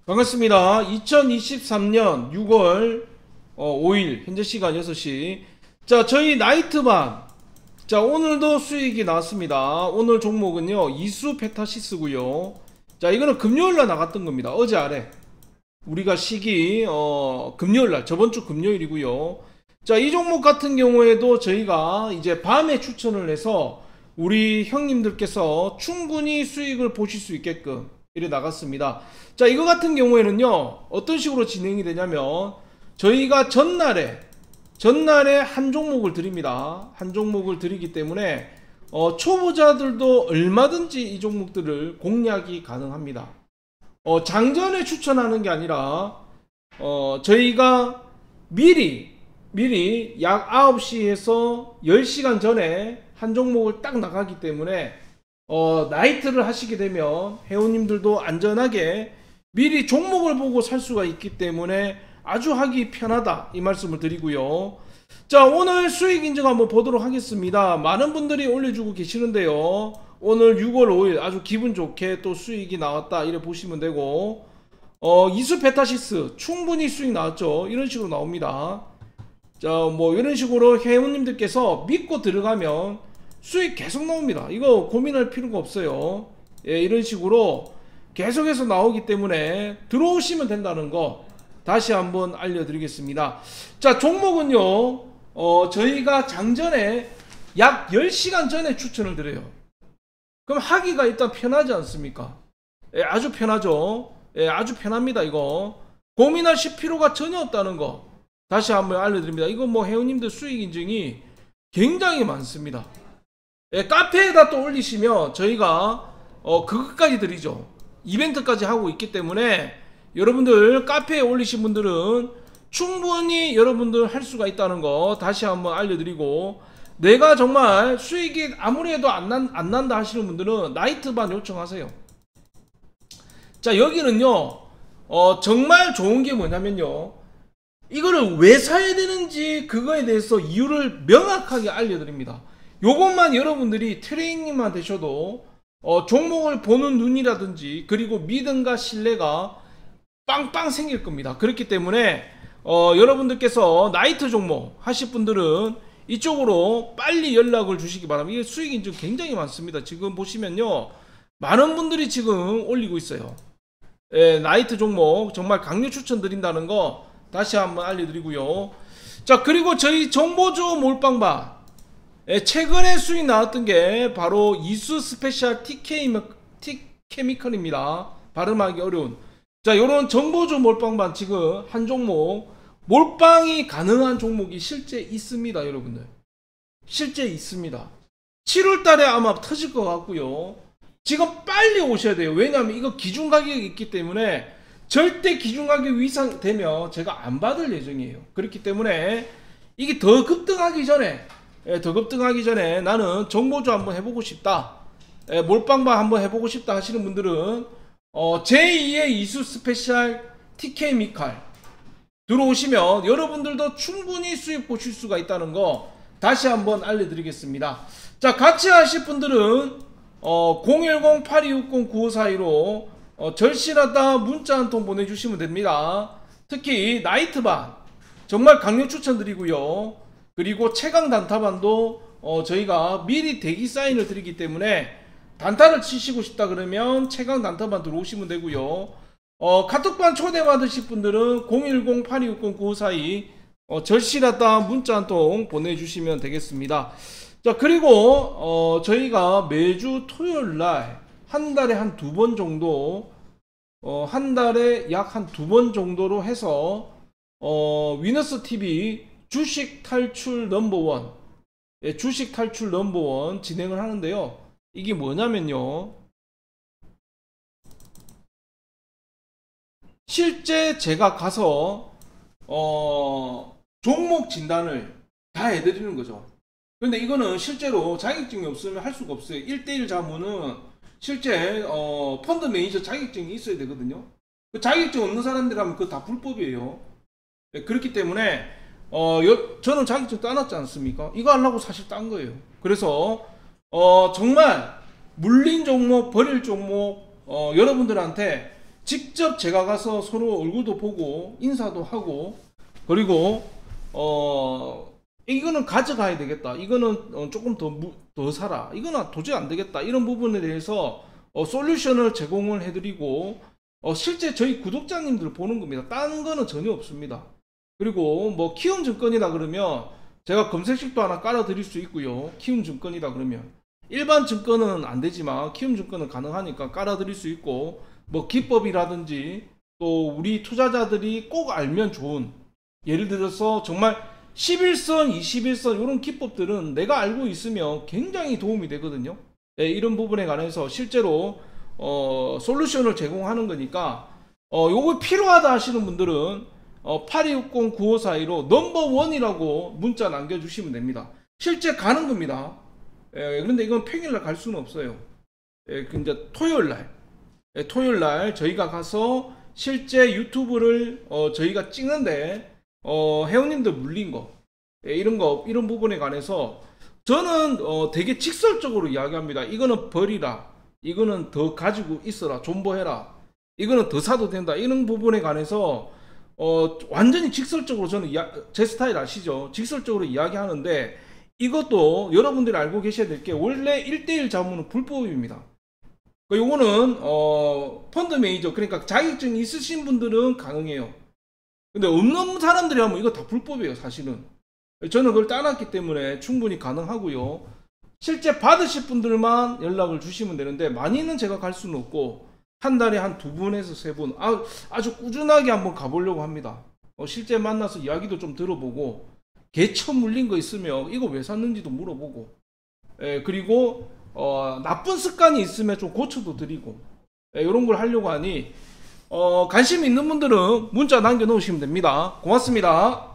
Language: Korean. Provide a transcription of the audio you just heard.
반갑습니다. 2023년 6월 5일 현재 시간 6시. 자, 저희 나이트반. 자, 오늘도 수익이 나왔습니다. 오늘 종목은요, 이수 페타시스고요. 자, 이거는 금요일날 나갔던 겁니다. 어제 아래. 우리가 시기 금요일날, 저번주 금요일이고요. 자, 이 종목 같은 경우에도 저희가 이제 밤에 추천을 해서 우리 형님들께서 충분히 수익을 보실 수 있게끔 이래 나갔습니다. 자, 이거 같은 경우에는요, 어떤 식으로 진행이 되냐면, 저희가 전날에 한 종목을 드립니다. 한 종목을 드리기 때문에 초보자들도 얼마든지 이 종목들을 공략이 가능합니다. 장전에 추천하는 게 아니라 저희가 미리 약 9시에서 10시간 전에 한 종목을 딱 나가기 때문에 나이트를 하시게 되면 회원님들도 안전하게 미리 종목을 보고 살 수가 있기 때문에 아주 하기 편하다, 이 말씀을 드리고요. 자, 오늘 수익 인증 한번 보도록 하겠습니다. 많은 분들이 올려주고 계시는데요, 오늘 6월 5일 아주 기분 좋게 또 수익이 나왔다, 이래 보시면 되고, 이수 페타시스 충분히 수익 나왔죠. 이런 식으로 나옵니다. 자, 뭐 이런 식으로 회원님들께서 믿고 들어가면 수익 계속 나옵니다. 이거 고민할 필요가 없어요. 예, 이런 식으로 계속해서 나오기 때문에 들어오시면 된다는 거 다시 한번 알려드리겠습니다. 자, 종목은요, 저희가 장전에 약 10시간 전에 추천을 드려요. 그럼 하기가 일단 편하지 않습니까? 예, 아주 편하죠. 예, 아주 편합니다. 이거 고민하실 필요가 전혀 없다는 거 다시 한번 알려드립니다. 이거 뭐 회원님들 수익 인증이 굉장히 많습니다. 예, 카페에다 또 올리시면 저희가 그것까지 드리죠. 이벤트까지 하고 있기 때문에 여러분들 카페에 올리신 분들은 충분히 여러분들 할 수가 있다는 거 다시 한번 알려드리고, 내가 정말 수익이 아무래도 안 난다 하시는 분들은 나이트반 요청하세요. 자, 여기는요 정말 좋은 게 뭐냐면요, 이거를 왜 사야 되는지 그거에 대해서 이유를 명확하게 알려드립니다. 요것만 여러분들이 트레이닝만 되셔도 종목을 보는 눈이라든지 그리고 믿음과 신뢰가 빵빵 생길 겁니다. 그렇기 때문에 여러분들께서 나이트 종목 하실 분들은 이쪽으로 빨리 연락을 주시기 바랍니다. 이게 수익 인증 굉장히 많습니다. 지금 보시면요, 많은 분들이 지금 올리고 있어요. 예, 나이트 종목 정말 강력 추천드린다는 거 다시 한번 알려드리고요. 자, 그리고 저희 정보주 몰빵반, 예, 최근에 수익 나왔던 게 바로 이수 스페셜 티케미컬입니다. 발음하기 어려운. 자, 요런 정보주 몰빵반 지금 한 종목 몰빵이 가능한 종목이 실제 있습니다. 여러분들 실제 있습니다. 7월달에 아마 터질 것 같고요. 지금 빨리 오셔야 돼요. 왜냐하면 이거 기준 가격이 있기 때문에 절대 기준 가격 이상 되면 제가 안 받을 예정이에요. 그렇기 때문에 이게 더 급등하기 전에 나는 정보주 한번 해보고 싶다, 몰빵방 한번 해보고 싶다 하시는 분들은 제2의 이수 스페셜 TK 미칼 들어오시면 여러분들도 충분히 수익 보실 수가 있다는 거 다시 한번 알려드리겠습니다. 자, 같이 하실 분들은 010-8260-9542로 절실하다 문자 한 통 보내주시면 됩니다. 특히 나이트반 정말 강력 추천드리고요. 그리고 최강 단타반도 저희가 미리 대기 사인을 드리기 때문에 단타를 치시고 싶다 그러면 최강 단타반 들어오시면 되고요. 카톡반 초대받으실 분들은 010-8260-9542 절실하다 문자 한 통 보내주시면 되겠습니다. 자, 그리고 저희가 매주 토요일날 한 달에 한 두 번 정도, 한 달에 약 한 두 번 정도로 해서 위너스TV 주식 탈출 넘버원, 예, 주식 탈출 넘버원 진행을 하는데요. 이게 뭐냐면요, 실제 제가 가서 종목 진단을 다 해드리는 거죠. 근데 이거는 실제로 자격증이 없으면 할 수가 없어요. 1대1 자문은 실제 펀드 매니저 자격증이 있어야 되거든요. 그 자격증 없는 사람들이라면 그거 다 불법이에요. 네, 그렇기 때문에 저는 자격증 따놨지 않습니까? 이거 하려고 사실 딴 거예요. 그래서 정말 물린 종목, 버릴 종목 여러분들한테 직접 제가 가서 서로 얼굴도 보고 인사도 하고, 그리고 이거는 가져가야 되겠다, 이거는 조금 더 사라, 이거는 도저히 안 되겠다, 이런 부분에 대해서 솔루션을 제공을 해드리고, 실제 저희 구독자님들 보는 겁니다. 딴 거는 전혀 없습니다. 그리고 뭐 키움증권이다 그러면 제가 검색식도 하나 깔아 드릴 수 있고요. 키움증권이다 그러면 일반 증권은 안 되지만 키움증권은 가능하니까 깔아 드릴 수 있고, 뭐 기법이라든지 또 우리 투자자들이 꼭 알면 좋은, 예를 들어서 정말 11선 21선 이런 기법들은 내가 알고 있으면 굉장히 도움이 되거든요. 네, 이런 부분에 관해서 실제로 솔루션을 제공하는 거니까 요거 필요하다 하시는 분들은 8260-9542로 넘버원이라고 문자 남겨주시면 됩니다. 실제 가는 겁니다. 그런데 이건 평일날 갈 수는 없어요. 이제 토요일날 저희가 가서 실제 유튜브를 저희가 찍는데 회원님들 물린 거, 이런 부분에 관해서 저는 되게 직설적으로 이야기합니다. 이거는 버리라, 이거는 더 가지고 있어라, 존버해라, 이거는 더 사도 된다, 이런 부분에 관해서 완전히 직설적으로, 저는 제 스타일 아시죠? 직설적으로 이야기하는데, 이것도 여러분들이 알고 계셔야 될 게 원래 1대1 자문은 불법입니다. 요거는 펀드 매니저, 그러니까 자격증이 있으신 분들은 가능해요. 근데 없는 사람들이 하면 이거 다 불법이에요 사실은. 저는 그걸 따놨기 때문에 충분히 가능하고요. 실제 받으실 분들만 연락을 주시면 되는데, 많이는 제가 갈 수는 없고 한 달에 한 2분에서 3분 아주 꾸준하게 한번 가보려고 합니다. 실제 만나서 이야기도 좀 들어보고, 개처 물린 거 있으면 이거 왜 샀는지도 물어보고, 그리고 나쁜 습관이 있으면 좀 고쳐도 드리고, 이런 걸 하려고 하니 관심 있는 분들은 문자 남겨 놓으시면 됩니다. 고맙습니다.